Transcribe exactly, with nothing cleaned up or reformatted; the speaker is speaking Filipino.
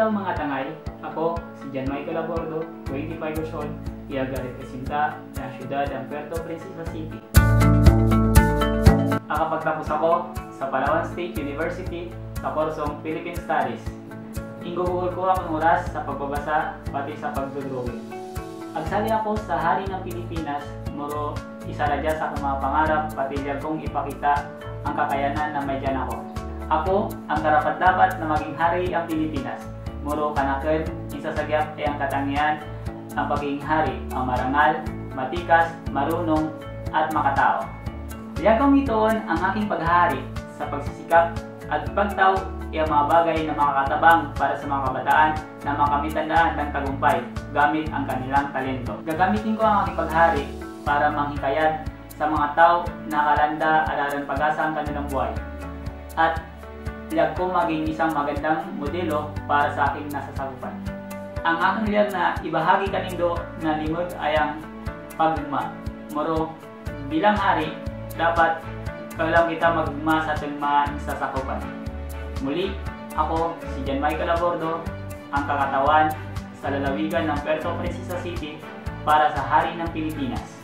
Hello mga tangay, ako si Abordo, twenty-five years old, iaga-representa ng siyudad ng Puerto, Princesa City. Nakapagtapos ako sa Palawan State University sa kursong Philippine Studies. Ingguhul ko ang oras sa pagbabasa pati sa pagdudrawing. Agsali ako sa Hari ng Pilipinas, muro isa na dyan sa akong mga pangarap pati dyan kong ipakita ang kakayanan na may dyan ako. Ako ang karapat-dapat na maging hari ang Pilipinas. Muro kanaken, isa sa gyap ay ang katangian ang pagiging hari, ang marangal, matikas, marunong, at makatao. Diyan kong itoon ang aking paghahari sa pagsisikap at pagtaw ay ang mga bagay na makakatabang para sa mga kabataan na makamitandaan ng tagumpay gamit ang kanilang talento. Gagamitin ko ang aking paghahari para manghikayat sa mga tao na kalanda alaran pag-asa ang kanilang buhay. At liyag ko maging isang magandang modelo para sa aking nasasakupan. Ang aking liyag na ibahagi kanindo na lingkod ay ang pagugma. Moro, bilang hari, dapat kailang kita magugma sa ating mga nasasakupan. Muli, ako si Abordo, ang kakatawan sa lalawigan ng Puerto, Princesa City para sa Hari ng Pilipinas.